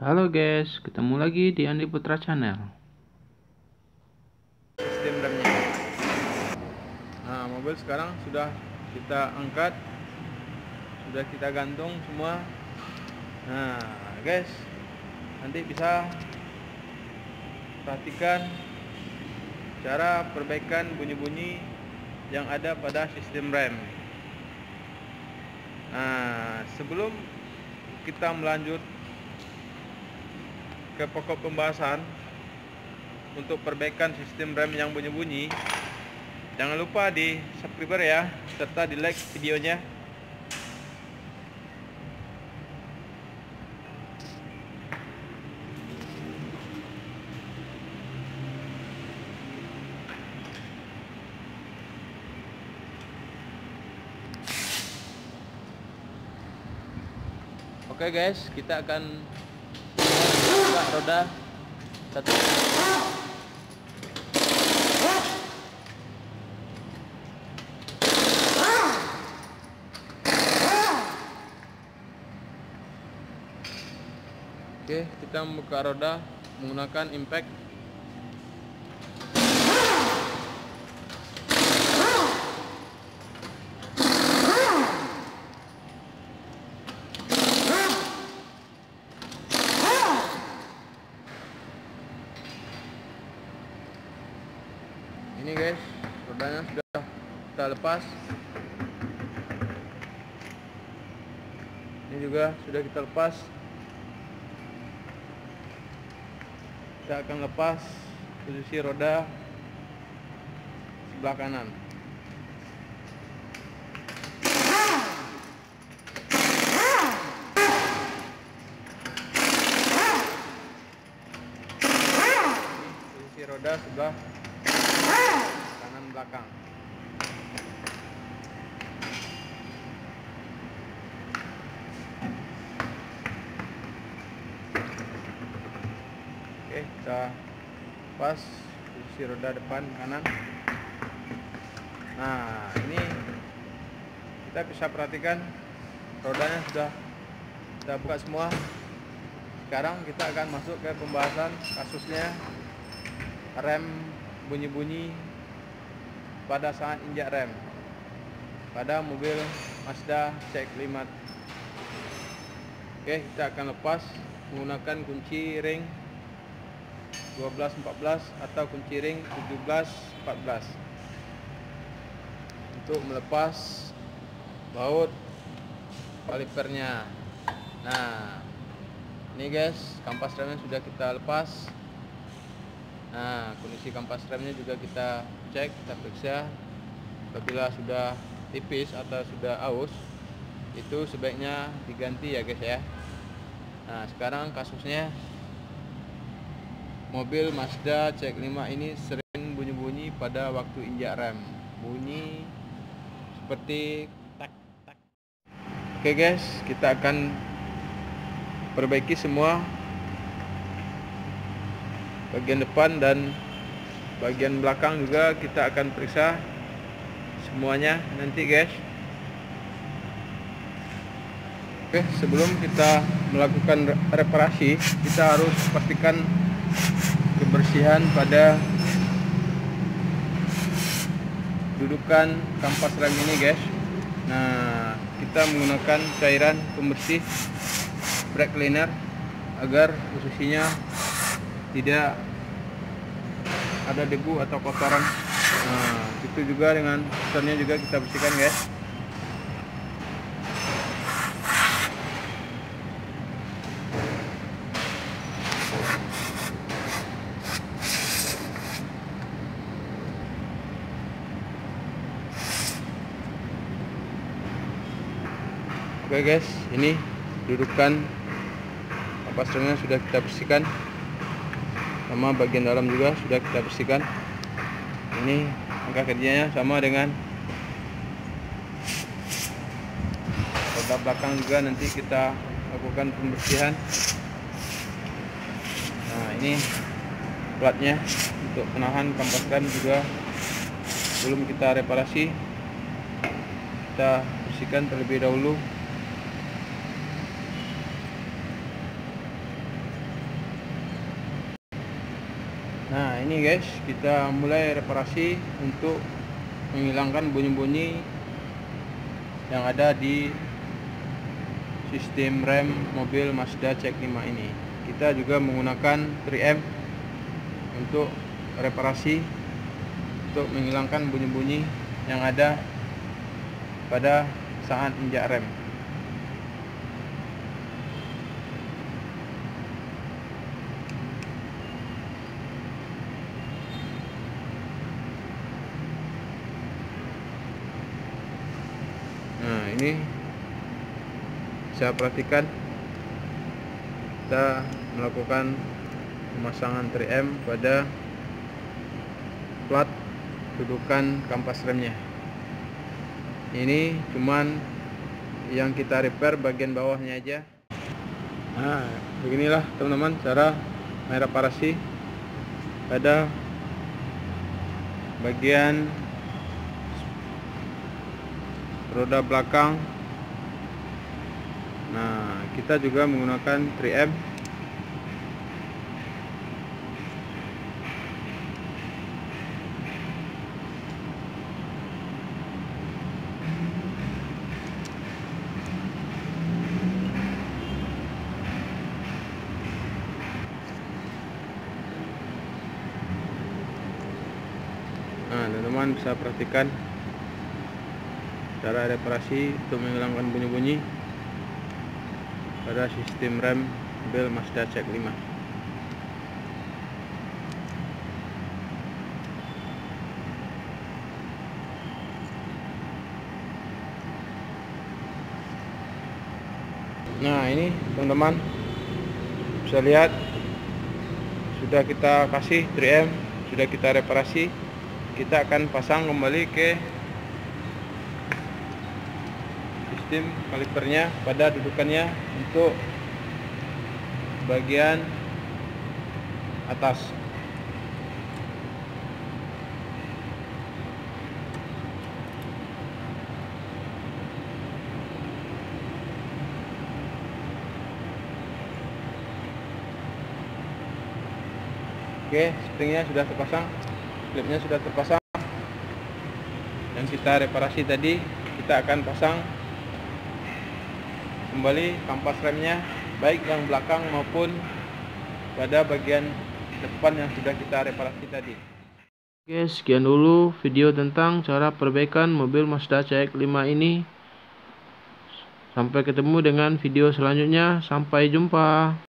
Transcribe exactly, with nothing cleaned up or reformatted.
Halo guys, ketemu lagi di Andi Putra Channel. Sistem remnya. Nah, mobil sekarang sudah kita angkat, sudah kita gantung semua. Nah, guys, nanti bisa perhatikan cara perbaikan bunyi-bunyi yang ada pada sistem rem. Nah, sebelum kita melanjut ke pokok pembahasan untuk perbaikan sistem rem yang bunyi-bunyi, jangan lupa di subscribe ya, serta di like videonya. Oke guys, kita akan buka roda satu. Oke, kita membuka roda menggunakan impact. Ini guys, rodanya sudah kita lepas. Ini juga sudah kita lepas. Kita akan lepas posisi roda sebelah kanan. Posisi roda sebelah kanan belakang. Oke, kita pas posisi roda depan kanan. Nah, ini kita bisa perhatikan rodanya sudah kita buka semua. Sekarang kita akan masuk ke pembahasan kasusnya rem bunyi-bunyi pada saat injak rem pada mobil Mazda C X lima. Oke, kita akan lepas menggunakan kunci ring dua belas empat belas atau kunci ring tujuh belas empat belas untuk melepas baut kalipernya. Nah, ini guys, kampas remnya sudah kita lepas. Nah, kondisi kampas remnya juga kita cek, kita periksa. Apabila sudah tipis atau sudah aus, itu sebaiknya diganti ya guys ya. Nah, sekarang kasusnya mobil Mazda C X lima ini sering bunyi-bunyi pada waktu injak rem. Bunyi seperti tak tak. Oke guys, kita akan perbaiki semua bagian depan dan bagian belakang juga kita akan periksa semuanya nanti guys. Oke, sebelum kita melakukan reparasi, kita harus pastikan kebersihan pada dudukan kampas rem ini guys. Nah, kita menggunakan cairan pembersih brake cleaner agar posisinya tidak ada debu atau kotoran. Nah, itu juga dengan pistonnya juga kita bersihkan guys. Oke guys, ini dudukan kampas remnya sudah kita bersihkan, sama bagian dalam juga sudah kita bersihkan. Ini angka kerjanya sama dengan roda belakang juga nanti kita lakukan pembersihan. Nah, ini platnya untuk penahan kampas rem juga belum kita reparasi, kita bersihkan terlebih dahulu. Nah ini guys, kita mulai reparasi untuk menghilangkan bunyi-bunyi yang ada di sistem rem mobil Mazda C X lima ini. Kita juga menggunakan tiga M untuk reparasi, untuk menghilangkan bunyi-bunyi yang ada pada saat injak rem. Nah ini bisa perhatikan, kita melakukan pemasangan tiga M pada plat dudukan kampas remnya. Ini cuman yang kita repair bagian bawahnya aja. Nah beginilah teman-teman cara mereparasi pada bagian roda belakang. Nah kita juga menggunakan tiga M Nah teman-teman bisa perhatikan cara reparasi untuk menghilangkan bunyi-bunyi pada sistem rem mobil Mazda C X lima. Nah ini teman-teman bisa lihat, sudah kita kasih tiga M, sudah kita reparasi. Kita akan pasang kembali ke sistem kalipernya pada dudukannya untuk bagian atas. Oke, springnya sudah terpasang, klipnya sudah terpasang. Yang kita reparasi tadi, kita akan pasang kembali kampas remnya, baik yang belakang maupun pada bagian depan yang sudah kita reparasi tadi. Oke, sekian dulu video tentang cara perbaikan mobil Mazda C X lima ini. Sampai ketemu dengan video selanjutnya. Sampai jumpa.